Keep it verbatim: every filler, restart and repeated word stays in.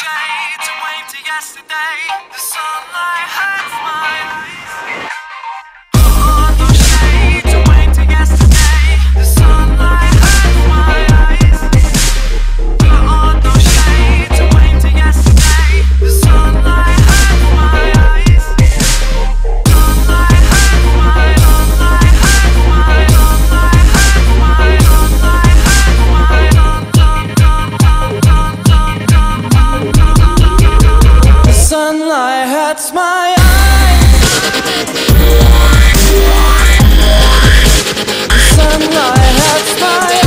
shades and wave to yesterday. The sunlight hurts my eyes. Put on those shades and wave to yesterday. The sunlight hurts my eyes. Put on those shades and wave to yesterday. The sunlight hurts my eyes. Sunlight hurts my, sunlight hurts my, sunlight hurts my, sunlight hurts my, dun dun dun dun dun dun dun dun dun. The sunlight hurts my eyes. The sunlight hurts my eyes.